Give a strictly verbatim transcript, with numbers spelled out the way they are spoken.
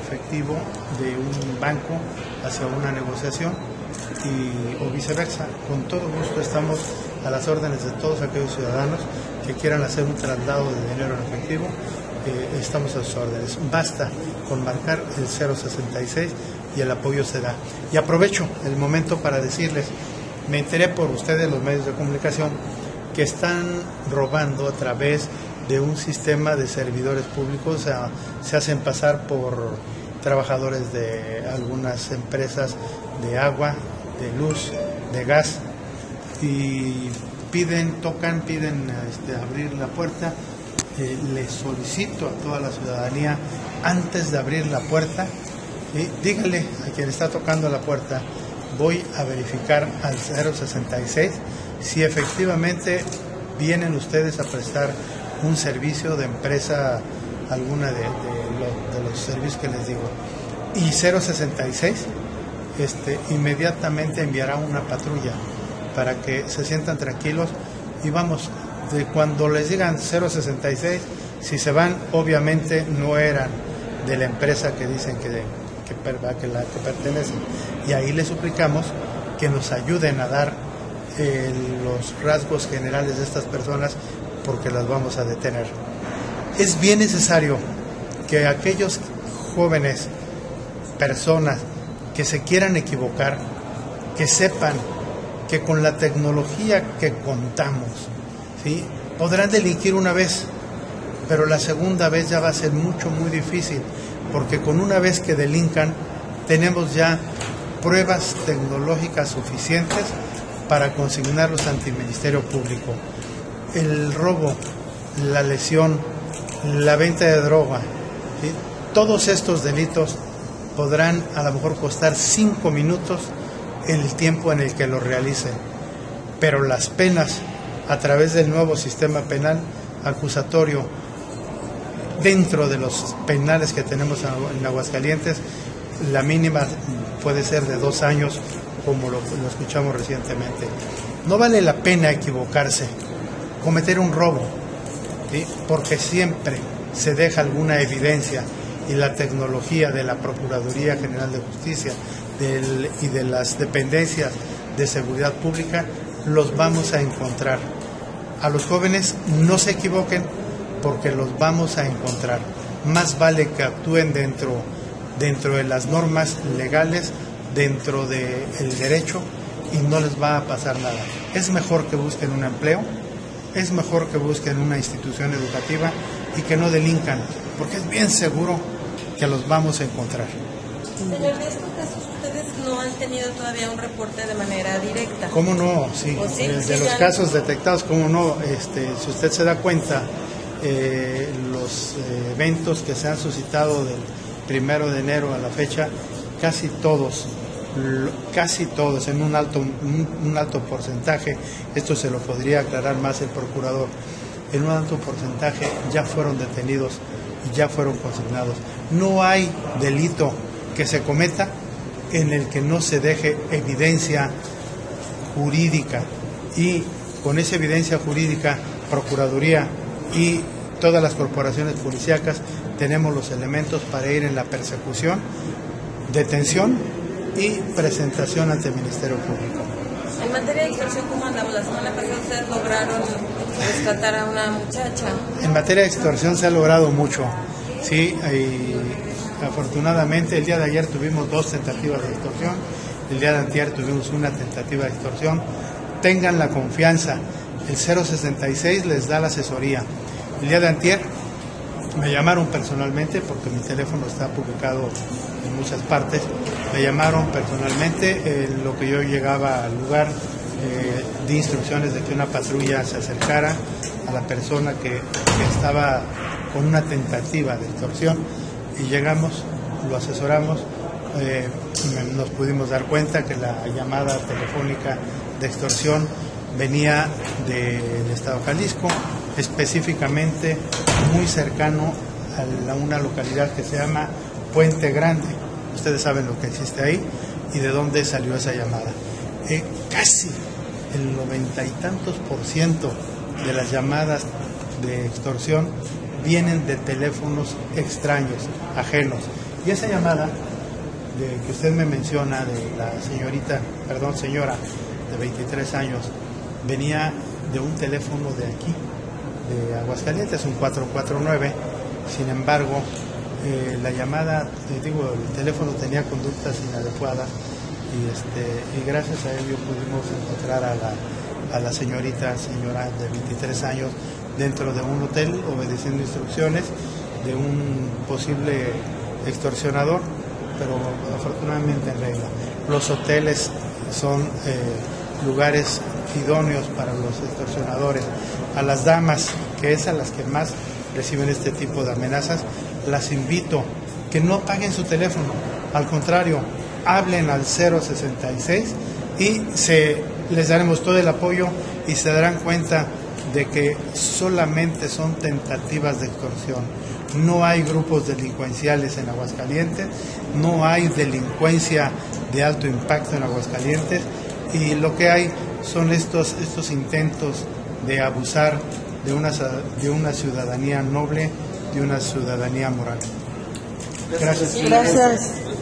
efectivo de un banco hacia una negociación y, o viceversa. Con todo gusto estamos a las órdenes de todos aquellos ciudadanos que quieran hacer un traslado de dinero en efectivo. Eh, estamos a sus órdenes. Basta con marcar el cero sesenta y seis y el apoyo se da. Y aprovecho el momento para decirles, me enteré por ustedes, los medios de comunicación, que están robando a través de un sistema de servidores públicos, o sea, se hacen pasar por trabajadores de algunas empresas de agua, de luz, de gas, y piden, tocan, piden este, abrir la puerta. Eh, les solicito a toda la ciudadanía, antes de abrir la puerta, ¿sí?, dígale a quien está tocando la puerta, voy a verificar al cero sesenta y seis si efectivamente vienen ustedes a prestar un servicio de empresa alguna de, de, lo, de los servicios que les digo. Y cero sesenta y seis este, inmediatamente enviará una patrulla para que se sientan tranquilos y vamos, de cuando les digan cero sesenta y seis, si se van, obviamente no eran de la empresa que dicen que, que, que la que pertenecen. Y ahí les suplicamos que nos ayuden a dar eh, los rasgos generales de estas personas, porque las vamos a detener. Es bien necesario que aquellos jóvenes, personas que se quieran equivocar, que sepan que con la tecnología que contamos, ¿sí?, podrán delinquir una vez, pero la segunda vez ya va a ser mucho, muy difícil, porque con una vez que delincan, tenemos ya pruebas tecnológicas suficientes para consignarlos ante el Ministerio Público. El robo, la lesión, la venta de droga, ¿sí?, todos estos delitos podrán a lo mejor costar cinco minutos el tiempo en el que lo realicen, pero las penas a través del nuevo sistema penal acusatorio dentro de los penales que tenemos en Aguascalientes, la mínima puede ser de dos años, como lo, lo escuchamos recientemente. No vale la pena equivocarse, cometer un robo, ¿sí?, porque siempre se deja alguna evidencia, y la tecnología de la Procuraduría General de Justicia del, y de las dependencias de seguridad pública los vamos a encontrar. A los jóvenes no se equivoquen, porque los vamos a encontrar. Más vale que actúen dentro, dentro de las normas legales, dentro del derecho, y no les va a pasar nada. Es mejor que busquen un empleo, es mejor que busquen una institución educativa y que no delincan, porque es bien seguro que los vamos a encontrar. Señor, de estos casos ustedes no han tenido todavía un reporte de manera directa. ¿Cómo no? Sí, sí? de, sí, de los ya... casos detectados, ¿cómo no? Este, si usted se da cuenta, eh, los eh, eventos que se han suscitado del primero de enero a la fecha, casi todos, casi todos, en un alto, un, un alto porcentaje, esto se lo podría aclarar más el procurador, en un alto porcentaje ya fueron detenidos y ya fueron consignados. No hay delito que se cometa en el que no se deje evidencia jurídica, y con esa evidencia jurídica, Procuraduría y todas las corporaciones policíacas tenemos los elementos para ir en la persecución, detención y presentación ante el Ministerio Público. En materia de extorsión, ¿cómo andamos? La semana pasada ustedes lograron rescatar a una muchacha. En materia de extorsión se ha logrado mucho, sí, y afortunadamente el día de ayer tuvimos dos tentativas de extorsión, el día de antier tuvimos una tentativa de extorsión. Tengan la confianza, el cero sesenta y seis les da la asesoría. El día de antier me llamaron personalmente, porque mi teléfono está publicado en muchas partes, me llamaron personalmente en lo que yo llegaba al lugar, eh, di instrucciones de que una patrulla se acercara a la persona que, que estaba con una tentativa de extorsión, y llegamos, lo asesoramos, eh, nos pudimos dar cuenta que la llamada telefónica de extorsión venía del estado de Jalisco, específicamente muy cercano a, la, a una localidad que se llama Puente Grande. Ustedes saben lo que existe ahí y de dónde salió esa llamada. Eh, casi el noventa y tantos por ciento de las llamadas de extorsión vienen de teléfonos extraños, ajenos, Y esa llamada de que usted me menciona, de la señorita, perdón, señora de veintitrés años, venía de un teléfono de aquí, de Aguascalientes, un cuatro cuatro nueve. Sin embargo, eh, la llamada, eh, digo, el teléfono tenía conductas inadecuadas y, este, y gracias a ello pudimos encontrar a la, a la señorita, señora de veintitrés años, dentro de un hotel, obedeciendo instrucciones de un posible extorsionador, pero afortunadamente en regla. Los hoteles son eh, lugares idóneos para los extorsionadores. A las damas, que es a las que más reciben este tipo de amenazas, las invito que no paguen su teléfono, al contrario, hablen al cero sesenta y seis y se, les daremos todo el apoyo y se darán cuenta de que solamente son tentativas de extorsión. No hay grupos delincuenciales en Aguascalientes, no hay delincuencia de alto impacto en Aguascalientes, y lo que hay son estos, estos intentos de abusar de una, de una ciudadanía noble, de una ciudadanía moral. Gracias. Gracias. Gracias.